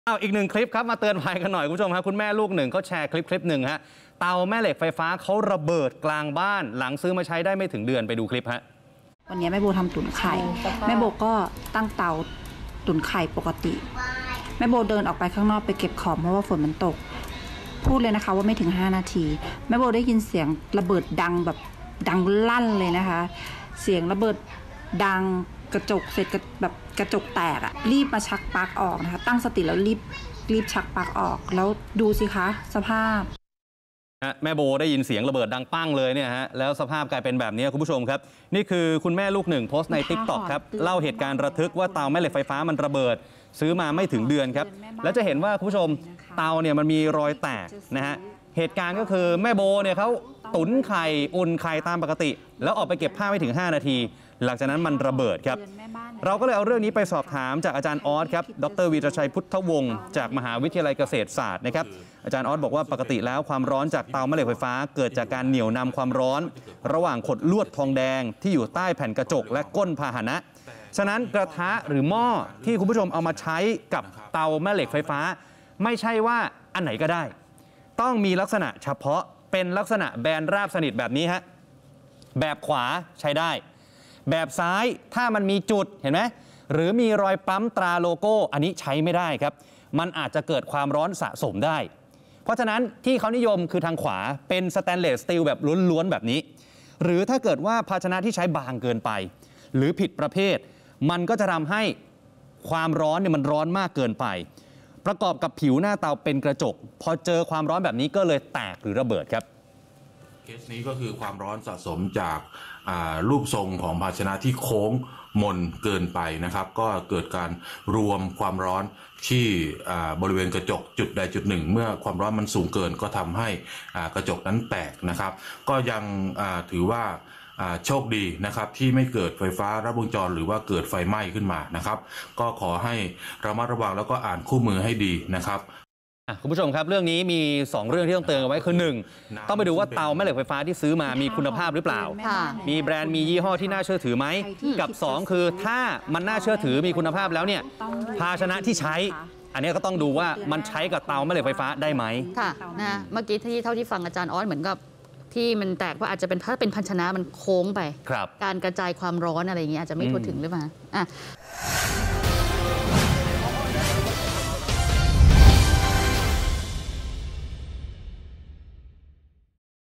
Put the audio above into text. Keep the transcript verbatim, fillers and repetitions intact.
เอาอีกหนึ่งคลิปครับมาเตือนภัยกันหน่อยคุณผู้ชมครับคุณแม่ลูกหนึ่งเขาแชร์คลิปคลิปหนึ่งฮะเตาแม่เหล็กไฟฟ้าเขาระเบิดกลางบ้านหลังซื้อมาใช้ได้ไม่ถึงเดือนไปดูคลิปฮะวันนี้แม่โบทำตุ๋นไข่แม่โบก็ตั้งเตาตุ๋นไข่ปกติแม่โบเดินออกไปข้างนอกไปเก็บของเพราะว่าฝนมันตกพูดเลยนะคะว่าไม่ถึงห้านาทีแม่โบได้ยินเสียงระเบิดดังแบบดังลั่นเลยนะคะเสียงระเบิดดังกระจกเสร็จแบบกระจกแตกอะรีบมาชักปลั๊กออกนะคะตั้งสติแล้วรีบรีบชักปลั๊กออกแล้วดูสิคะสภาพแม่โบได้ยินเสียงระเบิดดังปั้งเลยเนี่ยฮะแล้วสภาพกลายเป็นแบบนี้คุณผู้ชมครับนี่คือคุณแม่ลูกหนึ่งโพสต์ใน ติ๊กต็อก ครับเล่าเหตุการณ์ระทึกว่าเตาแม่เหล็กไฟฟ้ามันระเบิดซื้อมาไม่ถึงเดือนครับแล้วจะเห็นว่าคุณผู้ชมเตาเนี่ยมันมีรอยแตกนะฮะเหตุการณ์ก็คือแม่โบเนี่ยเขาตุ๋นไข่อุ่นไข่ตามปกติแล้วออกไปเก็บผ้าไม่ถึงห้านาทีหลังจากนั้นมันระเบิดครับเราก็เลยเอาเรื่องนี้ไปสอบถามจากอาจารย์ออสครับดรวีรชัยพุทธวงศ์จากมหาวิทยาลัยเกษตรศาสตร์นะครับอาจารย์ออสบอกว่าปกติแล้วความร้อนจากเตาแม่เหล็กไฟฟ้าเกิดจากการเหนี่ยวนำความร้อนระหว่างขดลวดทองแดงที่อยู่ใต้แผ่นกระจกและก้นพาหนะฉะนั้นกระทะหรือหม้อที่คุณผู้ชมเอามาใช้กับเตาแม่เหล็กไฟฟ้าไม่ใช่ว่าอันไหนก็ได้ต้องมีลักษณะเฉพาะเป็นลักษณะแบนราบสนิทแบบนี้ฮะแบบขวาใช้ได้แบบซ้ายถ้ามันมีจุดเห็นไหมหรือมีรอยปั๊มตราโลโก้อันนี้ใช้ไม่ได้ครับมันอาจจะเกิดความร้อนสะสมได้เพราะฉะนั้นที่เขานิยมคือทางขวาเป็นสแตนเลสสตีลแบบล้วนๆแบบนี้หรือถ้าเกิดว่าภาชนะที่ใช้บางเกินไปหรือผิดประเภทมันก็จะทำให้ความร้อนเนี่ยมันร้อนมากเกินไปประกอบกับผิวหน้าเตาเป็นกระจกพอเจอความร้อนแบบนี้ก็เลยแตกหรือระเบิดครับเคสนี้ก็คือความร้อนสะสมจากรูปทรงของภาชนะที่โค้งมนเกินไปนะครับก็เกิดการรวมความร้อนที่บริเวณกระจกจุดใดจุดหนึ่งเมื่อความร้อนมันสูงเกินก็ทำให้กระจกนั้นแตกนะครับก็ยังถือว่าโชคดีนะครับที่ไม่เกิดไฟฟ้าลัดวงจรหรือว่าเกิดไฟไหม้ขึ้นมานะครับก็ขอให้ระมัดระวังแล้วก็อ่านคู่มือให้ดีนะครับคุณผู้ชมครับเรื่องนี้มีสองเรื่องที่ต้องเตือนเอาไว้คือหนึ่งต้องไปดูว่าเตาแม่เหล็กไฟฟ้าที่ซื้อมามีคุณภาพหรือเปล่ามีแบรนด์มียี่ห้อที่น่าเชื่อถือไหมกับสองคือถ้ามันน่าเชื่อถือมีคุณภาพแล้วเนี่ยภาชนะที่ใช้อันนี้ก็ต้องดูว่ามันใช้กับเตาแม่เหล็กไฟฟ้าได้ไหมค่ะนะเมื่อกี้ที่เท่าที่ฟังอาจารย์ออสเหมือนกับที่มันแตกว่าอาจจะเป็นถ้าเป็นภาชนะมันโค้งไปการกระจายความร้อนอะไรอย่างเงี้ยอาจจะไม่ทั่วถึงหรือเปล่าอ่ะ